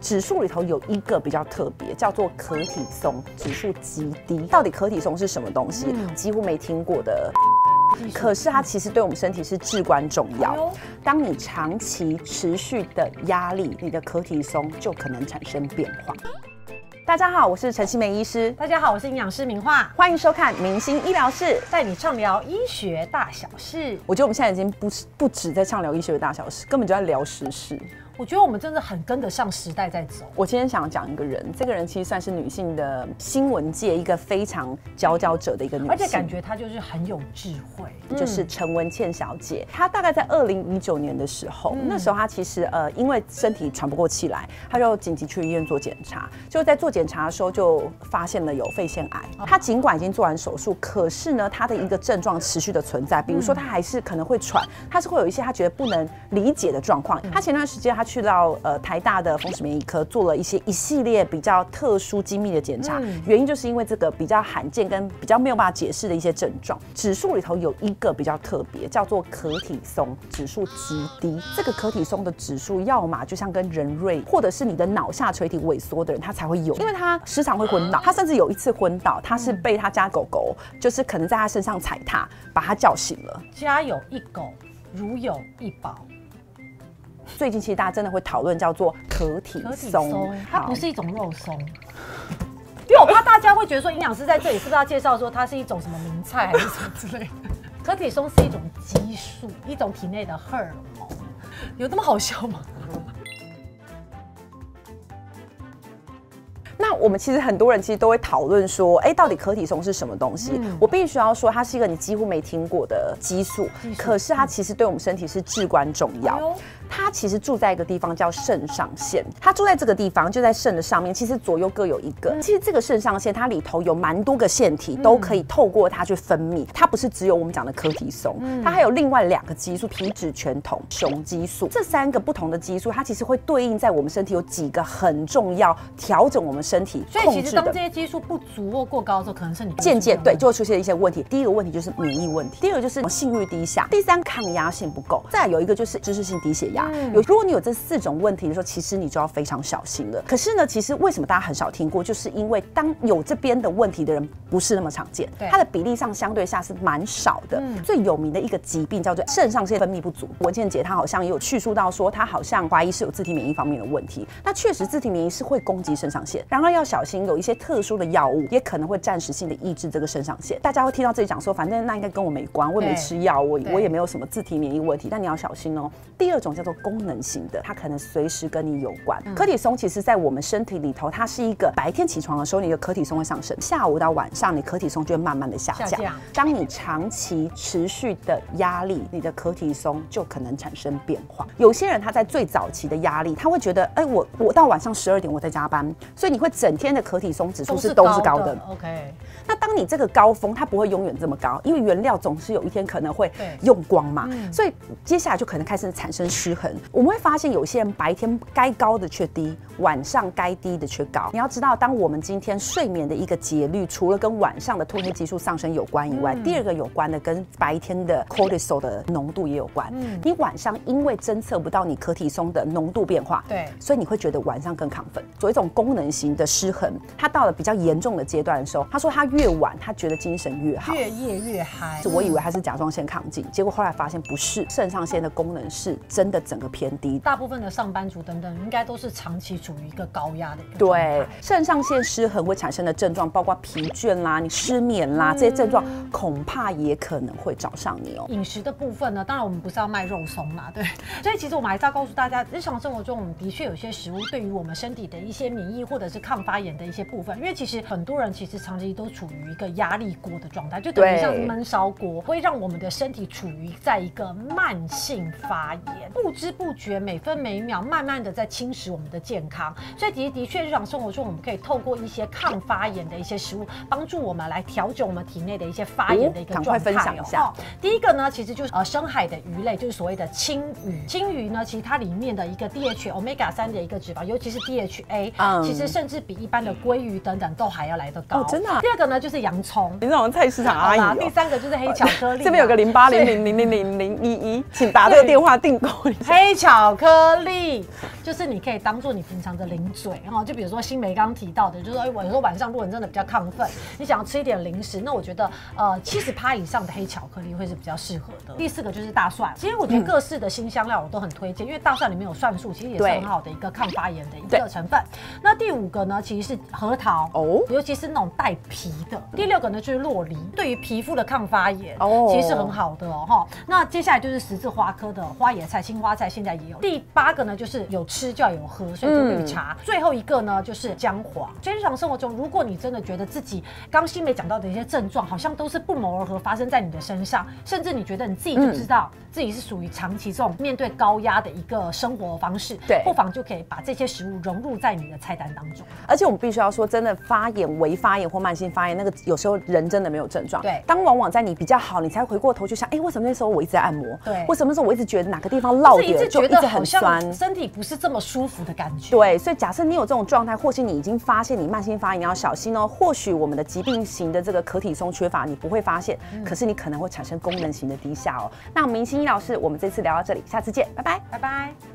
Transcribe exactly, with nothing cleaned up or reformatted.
指数里头有一个比较特别，叫做可体松指数极低。到底可体松是什么东西？嗯、几乎没听过的。可是它其实对我们身体是至关重要。当你长期持续的压力，你的可体松就可能产生变化。大家好，我是陈希梅医师。 大家好，我是营养师明画。 欢迎收看《明星医疗室》， 带你畅聊医学大小事。 我觉得我们现在已经不不止在畅聊医学的大小事，根本就在聊时事。 我觉得我们真的很跟得上时代在走。 我今天想讲一个人，这个人其实算是女性的新闻界一个非常佼佼者的一个女性， 而且感觉她就是很有智慧， 就是陈文茜小姐。她大概在二零一九年的时候，嗯、那时候她其实呃因为身体喘不过气来，她就紧急去医院做检查。就在做检查的时候，就发现了有肺腺癌。她尽管已经做完手术，可是呢，她的一个症状持续的存在，比如说她还是可能会喘，她是会有一些她觉得不能理解的状况。她前段时间她去到呃台大的风湿免疫科做了一些一系列比较特殊精密的检查，嗯、原因就是因为这个比较罕见跟比较没有办法解释的一些症状。指数里头有一个比较特别，叫做可体松指数极低。这个可体松的指数，要么就像跟人瑞，或者是你的脑下垂体萎缩的人，他才会有，因为他时常会昏倒。他甚至有一次昏倒，他是被他家狗狗，就是可能在他身上踩踏，把他叫醒了。 家有一狗，如有一宝。 最近其实大家真的会讨论叫做可体松， 它不是一种肉松。因为我怕大家会觉得说，营养师在这里是不是要介绍说它是一种什么名菜还是什么之类的？可体松是一种激素，一种体内的荷尔蒙，有这么好笑吗？ 那我们其实很多人其实都会讨论说，哎，到底可体松是什么东西？嗯、我必须要说，它是一个你几乎没听过的激素，可是它其实对我们身体是至关重要。哎它其实住在一个地方叫肾上腺，它住在这个地方就在肾的上面，其实左右各有一个。嗯、其实这个肾上腺它里头有蛮多个腺体，都可以透过它去分泌。它不是只有我们讲的可体松，嗯、它还有另外两个激素：皮质醛酮、雄激素。这三个不同的激素，它其实会对应在我们身体有几个很重要调整我们身体控制的。 所以其实当这些激素不足或过高的时候，可能是你间接对就会出现一些问题。第一个问题就是免疫问题，第二个就是性欲低下，第三抗压性不够，再来有一个就是姿势性低血压。嗯、有如果你有这四种问题的时候，其实你就要非常小心了。可是呢，其实为什么大家很少听过，就是因为当有这边的问题的人不是那么常见，它的比例上相对下是蛮少的。嗯、最有名的一个疾病叫做肾上腺分泌不足。文茜姐她好像也有叙述到说，她好像怀疑是有自体免疫方面的问题。那确实自体免疫是会攻击肾上腺，然而要小心，有一些特殊的药物也可能会暂时性的抑制这个肾上腺。大家会听到这里讲说，反正那应该跟我没关，我也没吃药，我我也没有什么自体免疫问题。但你要小心哦。第二种叫做功能性的，它可能随时跟你有关。嗯、可体松其实在我们身体里头，它是一个白天起床的时候，你的可体松会上升，下午到晚上，你可体松就会慢慢的下降。下降当你长期持续的压力，你的可体松就可能产生变化。有些人他在最早期的压力，他会觉得，哎、欸，我我到晚上十二点我在加班，所以你会整天的可体松指数是都是高的。 OK。 那当你这个高峰，它不会永远这么高，因为原料总是有一天可能会用光嘛，嗯、所以接下来就可能开始产生失衡。我们会发现有些人白天该高的却低，晚上该低的却高。你要知道，当我们今天睡眠的一个节律，除了跟晚上的褪黑激素上升有关以外，嗯、第二个有关的跟白天的 cortisol 的浓度也有关。嗯、你晚上因为侦测不到你可体松的浓度变化，对，所以你会觉得晚上更亢奋。所以一种功能型的失衡，它到了比较严重的阶段的时候，他说他越晚他觉得精神越好， 越夜越嗨。 我以为他是甲状腺亢进，结果后来发现不是，肾上腺的功能是真的整个偏低。 大部分的上班族等等，应该都是长期处于一个高压的一个状态。对，肾上腺失衡会产生的症状，包括疲倦啦、你失眠啦、嗯、这些症状，恐怕也可能会找上你哦。 饮食的部分呢，当然我们不是要卖肉松嘛，对。所以其实我们还是要告诉大家，日常生活中我们的确有些食物对于我们身体的一些免疫或者是抗发炎的一些部分，因为其实很多人其实长期都处于一个压力锅的状态，就等于像是焖烧锅，会让我们的身体处于在一个慢性发炎，不知不觉每分每秒慢慢的在侵蚀我们的健康。所以的的确日常生活中我们可以透过一些抗发炎的一些食物，帮助我们来调整我们体内的一些发炎的一个状态。赶快分享一下。第一个呢，其实就是呃深海的鱼类，就是所谓的青鱼。青鱼呢，其实它里面的一个 D H Omega 三的一个脂肪，尤其是 D H A，、嗯、其实甚至比一般的鲑鱼等等都还要来得高。哦，真的、啊。第二个呢就是洋葱， 你这种菜市场阿姨、哦。 第三个就是黑巧克力、啊。 这边有个零八零零零零零零一一，请打这个电话订购。 黑巧克力就是你可以当做你平常的零嘴哈，就比如说新梅刚提到的，就是说，哎，我说晚上如果你真的比较亢奋，你想要吃一点零食，那我觉得呃七十趴以上的黑巧克力会是比较适合的。第四个就是大蒜，其实我觉得各式的辛香料我都很推荐，因为大蒜里面有蒜素，其实也是很好的一个抗发炎的一个成分。那第五个呢，其实是核桃哦，尤其是那种带皮的。第六个呢就是酪梨，对于皮肤的抗发炎哦，其实是很好的哦哈。那接下来就是十字花科的花椰菜、青花菜，现在也有。第八个呢就是有吃就要有喝，所以就绿茶。嗯、最后一个呢就是姜黄。日常生活中，如果你真的觉得自己刚新梅讲到的一些症状，好像都是不谋而合发生在你的身上，甚至你觉得你自己就知道自己是属于长期这种面对高压的一个生活方式，对，不妨就可以把这些食物融入在你的菜单当中。 而且我们必须要说，真的发炎、微发炎或慢性发炎，那个有时候人真的没有症状。对，当往往在你比较好，你才回过头去想，哎，为什么那时候我一直在按摩？对，为什么那时候我一直觉得哪个地方落点就一直很酸， 身体不是这么舒服的感觉。 对，所以假设你有这种状态，或是你已经发现你慢性发炎，你要小心哦。或许我们的疾病型的这个可体松缺乏，你不会发现，嗯、可是你可能会产生功能型的低下哦。那明星医疗室，我们这次聊到这里，下次见，拜拜， 拜拜。